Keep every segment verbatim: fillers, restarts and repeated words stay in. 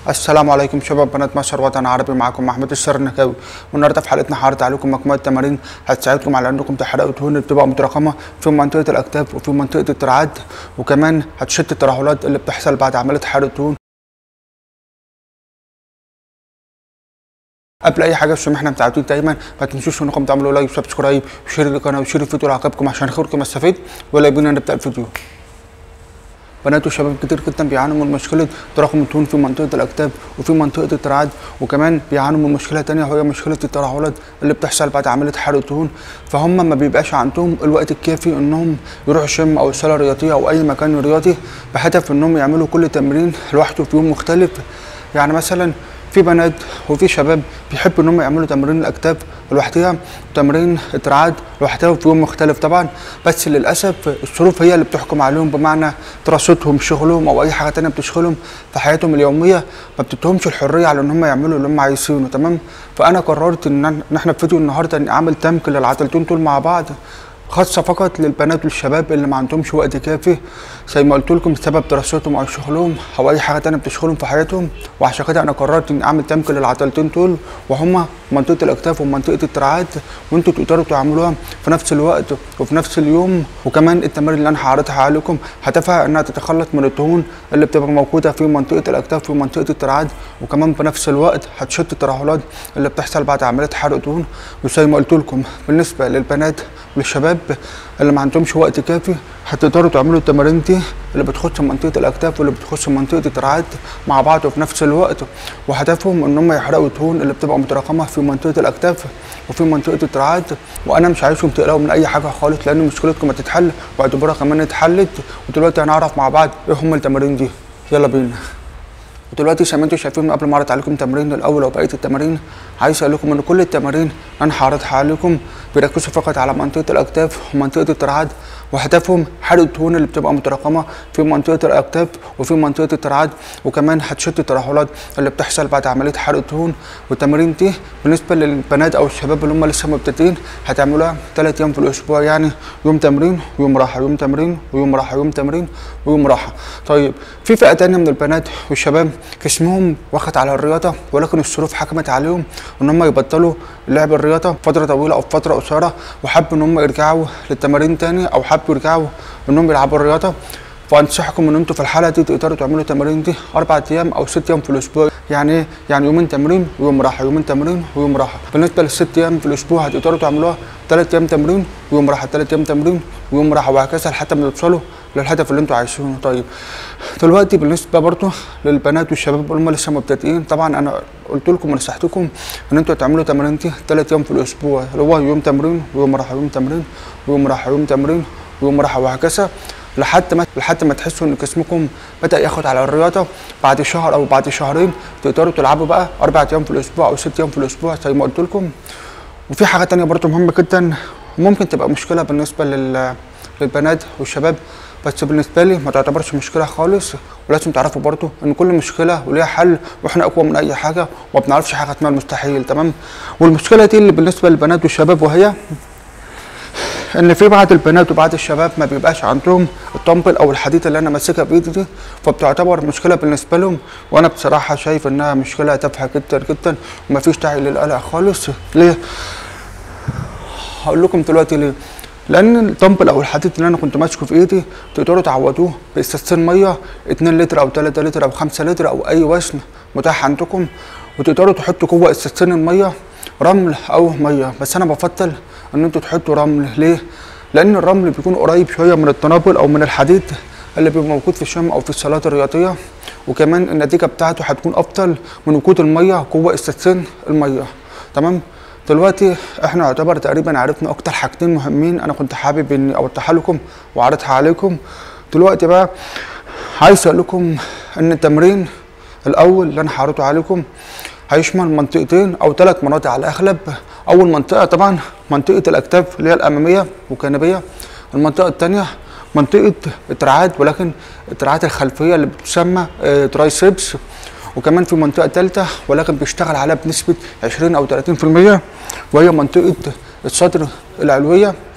السلام عليكم شباب بنات مصر وطن عربي، معكم محمود الشرنكاوي. والنهارده في حلقتنا هعرض عليكم مجموعه تمارين هتساعدكم على انكم تحرقوا دهون اللي بتبقى متراكمه في منطقه الاكتاف وفي منطقه الترعات، وكمان هتشت الترهلات اللي بتحصل بعد عمليه حرق الدهون. قبل اي حاجه زي ما احنا متعودين دايما، ما تنسوش انكم تعملوا لايك وسبسكرايب وشير القناه وشير الفيديو لعقابكم عشان خيركم يستفيد. ولا بينا نبدا الفيديو. بنات وشباب كتير جدا بيعانوا من مشكله تراكم الدهون في منطقه الاكتاف وفي منطقه الترعات، وكمان بيعانوا من مشكله ثانيه وهي مشكله الترهلات اللي بتحصل بعد عمليه حرق الدهون. فهم ما بيبقاش عندهم الوقت الكافي انهم يروحوا الجيم او الصاله الرياضيه او اي مكان رياضي بهدف انهم يعملوا كل تمرين لوحده في يوم مختلف. يعني مثلا في بنات وفي شباب بيحبوا انهم يعملوا تمرين الاكتاف لوحدها وتمرين الترعات لوحدها في يوم مختلف طبعا، بس للاسف الظروف هي اللي بتحكم عليهم، بمعنى دراستهم شغلهم او اي حاجه ثانيه بتشغلهم في حياتهم اليوميه، ما بتديهمش الحريه على ان هم يعملوا اللي هم عايزينه. تمام، فانا قررت ان احنا في فيديو النهارده نعمل تمك للعضلتين دول مع بعض، خاصه فقط للبنات والشباب اللي ما عندهمش وقت كافي زي ما قلت لكم بسبب دراستهم او شغلهم او اي حاجه ثانيه بتشغلهم في حياتهم. وعشان كده انا قررت اني اعمل تمك للعضلتين دول، وهما منطقه الاكتاف ومنطقه الترعات، وانتوا تقدروا تعملوها في نفس الوقت وفي نفس اليوم. وكمان التمارين اللي انا هعرضها عليكم هدفها انها تتخلص من الدهون اللي بتبقى موجوده في منطقه الاكتاف ومنطقه الترعات، وكمان بنفس الوقت هتشت الترهلات اللي بتحصل بعد عمليه حرق دهون. وزي ما قلت لكم بالنسبه للبنات والشباب اللي ما عندهمش وقت كافي هتقدروا تعملوا التمارين دي اللي بتخش منطقه الاكتاف واللي بتخش منطقه الترعات مع بعض وفي نفس الوقت، وهدفهم ان هم يحرقوا الدهون اللي بتبقى متراكمه في منطقه الاكتاف وفي منطقه الترعات. وانا مش عايزكم تقلقوا من اي حاجه خالص، لان مشكلتكم هتتحل واعتبرها كمان اتحلت. ودلوقتي هنعرف مع بعض ايه هم التمارين دي. يلا بينا. ودلوقتي زي ما انتم شايفين قبل ما اعرض عليكم تمرين الاول وبقيه التمارين، عايز اقول لكم ان كل التمارين انا هعرضها عليكم بيركزوا فقط على منطقه الاكتاف ومنطقه الترعات، وهدفهم حرق الدهون اللي بتبقى متراكمه في منطقه الاكتاف وفي منطقه الترعات، وكمان هتشت الترهلات اللي بتحصل بعد عمليه حرق الدهون. والتمارين دي بالنسبه للبنات او الشباب اللي هم لسه مبتدئين هتعملوها ثلاث ايام في الاسبوع، يعني يوم تمرين ويوم راحه، يوم تمرين ويوم راحه، يوم تمرين ويوم راحه. طيب في فئه ثانيه من البنات والشباب جسمهم واخد على الرياضه، ولكن الظروف حكمت عليهم ان هم يبطلوا لعب الرياضه فتره طويله او فتره قصيره، وحبوا ان هم يرجعوا للتمارين تاني او حبوا يرجعوا انهم يلعبوا الرياضه. فانصحكم ان انتوا في الحاله دي تقدروا تعملوا التمارين دي اربع ايام او ست ايام في الاسبوع. يعني ايه؟ يعني يومين تمرين ويوم راحه، يومين تمرين ويوم راحه. بالنسبه للست ايام في الاسبوع هتقدروا تعملوها ثلاث ايام تمرين ويوم راحه، ثلاث ايام تمرين ويوم راحه، وهكذا لحد ما توصلوا للهدف اللي انتوا عايزينه. طيب دلوقتي بالنسبه برضه للبنات والشباب اللي هم لسه مبتدئين، طبعا انا قلت لكم ونصحتكم ان انتوا تعملوا تمارين دي ثلاث ايام في الاسبوع، اللي هو يوم تمرين ويوم راحه، يوم تمرين ويوم راحه، يوم تمرين ويوم راحه، وهكذا لحد ما لحد ما تحسوا ان جسمكم بدا ياخد على الرياضه. بعد شهر او بعد شهرين تقدروا تلعبوا بقى اربع ايام في الاسبوع او ست ايام في الاسبوع زي ما قلت لكم. وفي حاجه ثانيه برضه مهمه جدا ممكن تبقى مشكله بالنسبه لل للبنات والشباب، بس بالنسبه لي ما تعتبرش مشكله خالص. ولازم تعرفوا برضو ان كل مشكله وليها حل، واحنا اقوى من اي حاجه وما بنعرفش حاجه اسمها المستحيل. تمام، والمشكله دي اللي بالنسبه للبنات والشباب وهي ان في بعض البنات وبعض الشباب ما بيبقاش عندهم الطنبل او الحديد اللي انا ماسكها بايدي دي، فبتعتبر مشكله بالنسبه لهم. وانا بصراحه شايف انها مشكله تافهه جدا جدا وما فيش داعي للقلق خالص. ليه؟ هقول لكم دلوقتي ليه. لان الطنبل او الحديد اللي انا كنت ماسكه في ايدي تقدروا تعوضوه بازازتين ميه اتنين لتر او تلاتة لتر او خمسة لتر او اي وزن متاح عندكم، وتقدروا تحطوا جوه ازازتين الميه رمل او ميه. بس انا بفضل ان انتوا تحطوا رمل. ليه؟ لان الرمل بيكون قريب شويه من التنابل او من الحديد اللي بيبقى موجود في الجيم او في الصالات الرياضيه، وكمان النتيجه بتاعته هتكون افضل من وجود الميه جوه ازازتين الميه. تمام، دلوقتي احنا يعتبر تقريبا عرفنا اكتر حاجتين مهمين انا كنت حابب اني اوضحها لكم واعرضها عليكم. دلوقتي بقى عايز اقول لكم ان التمرين الاول اللي انا هعرضه عليكم هيشمل منطقتين او ثلاث مناطق على الاغلب. اول منطقه طبعا منطقه الاكتاف اللي هي الاماميه والجانبيه. المنطقه الثانيه منطقه الترعات، ولكن الترعات الخلفيه اللي بتسمى ترايسبس. وكمان في منطقه ثالثه ولكن بيشتغل عليها بنسبه عشرين او ثلاثين في المية، وهي منطقه الصدر العلويه.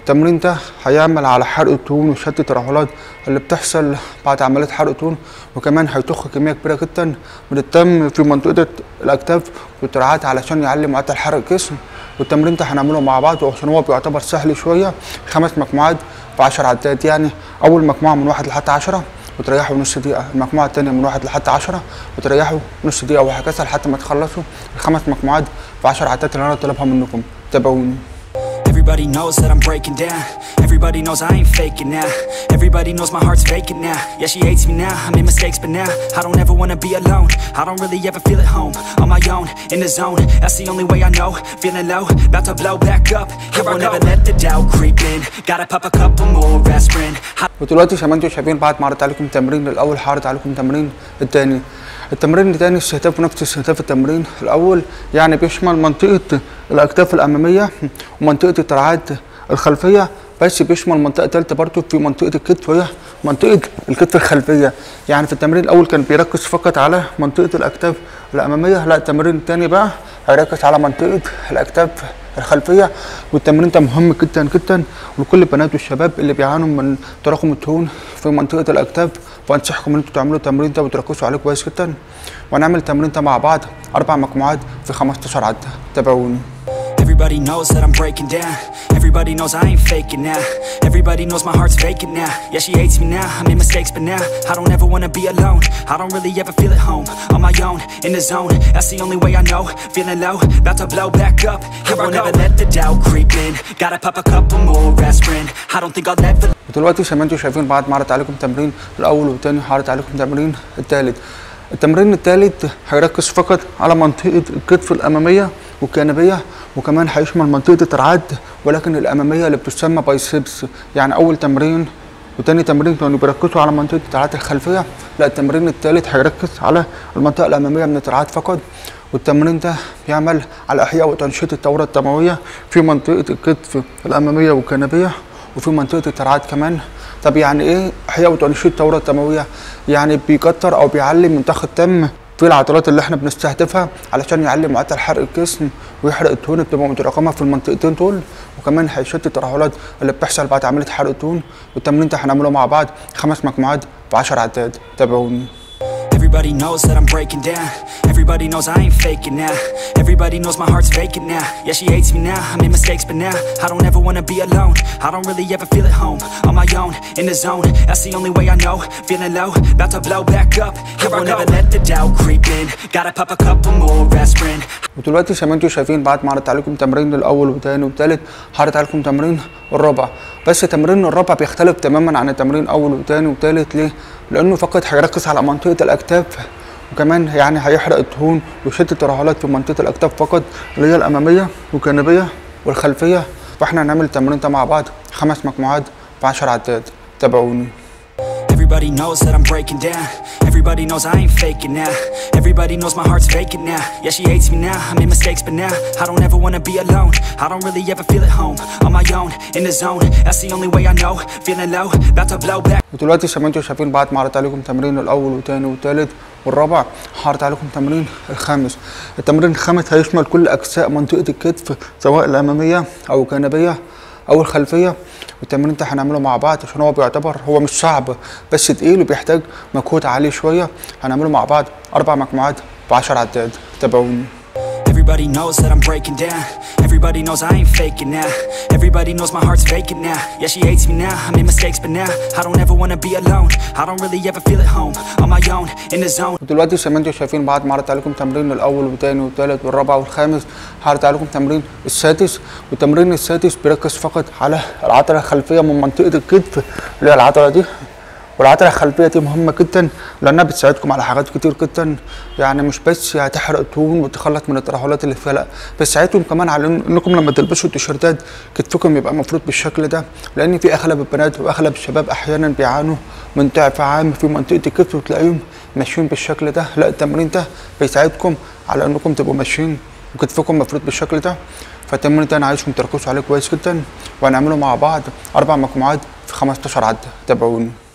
التمرين ده هيعمل على حرق الدهون وشد الترهلات اللي بتحصل بعد عمليه حرق الدهون، وكمان هيضخ كميه كبيره جدا من الدم في منطقه الاكتاف والدراعات علشان يعلي معدل حرق الجسم. والتمرين ده هنعمله مع بعض، وعشان هو بيعتبر سهل شويه خمس مجموعات في عشر عدات. يعني اول مجموعه من واحد لحد عشرة وتريحوا نص دقيقه، المجموعه الثانيه من واحد لحد عشرة وتريحوا نص دقيقه، وهكذا لحد ما تخلصوا الخمس مجموعات في عشر عدات اللي انا طالبها منكم. تابعوني. Everybody knows that I'm breaking down. Everybody knows I ain't faking now. Everybody knows my heart's faking now. Yeah, she hates me now, I made mistakes but now I don't ever wanna be alone. I don't really ever feel at home. On my own, in the zone, that's the only way I know. Feeling low, about to blow back up. Here I won't ever let the doubt creep in. Gotta pop a couple more aspirin. ودلوقتي زي ما انتم شايفين بعد ما عرضت عليكم التمرين الاول هعرض عليكم التمرين الثاني. التمرين الثاني استهداف نفس استهداف التمرين الاول، يعني بيشمل منطقه الاكتاف الاماميه ومنطقه الدراعات الخلفيه، بس بيشمل منطقه ثالثه برضه في منطقه الكتف وهي منطقه الكتف الخلفيه. يعني في التمرين الاول كان بيركز فقط على منطقه الاكتاف الاماميه، لا التمرين الثاني بقى هيركز على منطقه الاكتاف الخلفيه. والتمرين ده مهم جدا جدا لكل البنات والشباب اللي بيعانوا من تراكم الدهون في منطقه الاكتاف، وانصحكم ان انتوا تعملوا التمرين ده وتركزوا عليه كويس جدا. وهنعمل التمرين ده مع بعض اربع مجموعات في خمستاشر عده. تابعوني. Everybody knows that I'm breaking down. Everybody knows I ain't faking now. Everybody knows my heart's faking now. Yeah, she hates me now, I made mistakes but now I don't ever wanna be alone. I don't really ever feel at home. On my own, in the zone, that's the only way I know. Feeling low, about to blow back up. Here I won't ever let the doubt creep in. Gotta pop a couple more aspirin. I don't think I'll ever. ودلوقتي زي ما انتم شايفين بعد ما عرضت عليكم التمرين الاول والثاني هعرض عليكم التمرين الثالث. التمرين الثالث هيركز فقط على منطقه الكتف الاماميه والجانبيه، وكمان هيشمل منطقه الدراعات ولكن الاماميه اللي بتسمى بايسبس. يعني اول تمرين وتاني تمرين كانوا بيركزوا على منطقه الدراعات الخلفيه، لا التمرين الثالث هيركز على المنطقه الاماميه من الدراعات فقط. والتمرين ده بيعمل على احياء وتنشيط الدوره الدمويه في منطقه الكتف الاماميه والجانبيه وفي منطقه الدراعات كمان. طب يعني ايه احياء وتنشيط الدوره الدمويه؟ يعني بيكتر او بيعلي من ضخ الدم في العضلات اللي احنا بنستهدفها علشان يعلي معدل حرق الجسم ويحرق الدهون اللي بتبقى متراكمه في المنطقتين دول، وكمان هيشد الترهلات اللي بتحصل بعد عمليه حرق الدهون. والتمرين ده هنعمله مع بعض خمس مجموعات في عشر عدات. تابعوني. Everybody knows that I'm breaking down. Everybody knows I ain't faking now. Everybody knows my heart's faking now. Yeah, she hates me now, I made mistakes but now I don't ever wanna be alone. I don't really ever feel at home. On my own, in the zone, that's the only way I know. Feeling low, about to blow back up. Here I won't ever let the doubt creep in. Gotta pop a couple more aspirin. ودلوقتي زي ما انتم شايفين بعد ما عرضت عليكم تمرين الاول والثاني والثالث هعرض عليكم تمرين الرابع. بس تمرين الرابع بيختلف تماما عن التمرين الاول والثاني والثالث. ليه؟ لانه فقط هيركز على منطقه الاكتاف، وكمان يعني هيحرق الدهون ويشد الترهلات في منطقه الاكتاف فقط اللي هي الاماميه والجانبيه والخلفيه. فاحنا هنعمل التمرين ده مع بعض خمس مجموعات في عشر عدات. تابعوني. Everybody knows that I'm breaking down. Everybody knows I ain't faking now. Everybody knows my heart's faking now. Yeah, she hates me now, I made mistakes but now I don't ever wanna be alone. I don't really ever feel at home. On my own, in the zone, that's the only way I know. Feeling low, about to blow back. ودلوقتي زي ما انتم شايفين بعد ما عرضت عليكم تمرين الاول والثاني والثالث والرابع هعرض عليكم تمرين الخامس. التمرين الخامس هيشمل كل اجزاء منطقه الكتف سواء الاماميه او الجانبيه او الخلفيه. والتمرين ده هنعمله مع بعض عشان هو بيعتبر هو مش صعب بس تقيل وبيحتاج مجهود عالي شويه. هنعمله مع بعض اربع مجموعات ب عشر عدات. تابعوني. Everybody knows that I'm breaking down. Everybody knows I ain't faking now. Everybody knows my heart's faking now. Yeah, she hates me now, I made mistakes but now I don't ever wanna be alone. I don't really ever feel at home. On my own, in the zone. دلوقتي زي ما انتم شايفين بعد ما عرضت عليكم تمرين الاول والثاني والثالث والرابع والخامس هعرض عليكم تمرين السادس. والتمرين السادس بيركز فقط على العضله الخلفيه من منطقه الكتف اللي هي العضله دي. والعضله الخلفيه دي مهمه جدا لانها بتساعدكم على حاجات كتير جدا. يعني مش بس هتحرق الدهون وتخلص من الترهلات اللي فيها، لا بتساعدكم كمان على انكم لما تلبسوا التيشيرتات كتفكم يبقى مفروض بالشكل ده، لان في اغلب البنات واغلب الشباب احيانا بيعانوا من ضعف عام في منطقه الكتف وتلاقيهم ماشيين بالشكل ده. لا التمرين ده بيساعدكم على انكم تبقوا ماشيين وكتفكم مفروض بالشكل ده. فالتمرين ده انا عايزكم تركزوا عليه كويس جدا وهنعمله مع بعض اربع مجموعات في خمستاشر عده. تابعوني.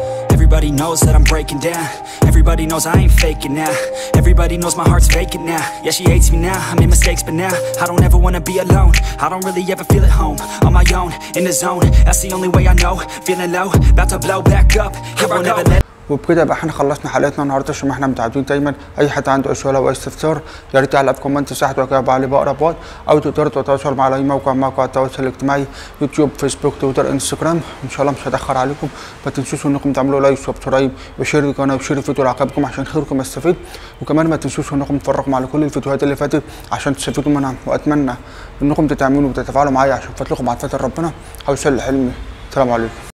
Everybody knows that I'm breaking down. Everybody knows I ain't faking now. Everybody knows my heart's vacant now. Yeah, she hates me now, I made mistakes but now I don't ever wanna be alone. I don't really ever feel at home. On my own, in the zone, that's the only way I know. Feeling low, about to blow back up. Here I never let. وبكده يبقى احنا خلصنا حلقتنا النهارده. عشان ما احنا متعودين دايما اي حد عنده اي سؤال او اي استفسار يا ريت يعلق في كومنت تحت واجاوب عليه باقرب وقت، او تقدروا تتواصلوا مع اي موقع موقع التواصل الاجتماعي يوتيوب فيسبوك تويتر انستجرام. ان شاء الله مش هتاخر عليكم. ما تنسوش انكم تعملوا لايك وسبسكرايب وشير القناه وشير الفيديو لعقابكم عشان خيركم يستفيد. وكمان ما تنسوش انكم تتفرجوا على كل الفيديوهات اللي فاتت عشان تستفيدوا منها. واتمنى انكم تتعاملوا وتتفاعلوا معايا عشان فضلكم مع فتره ربنا. حوصل حلمي. السلام عليكم.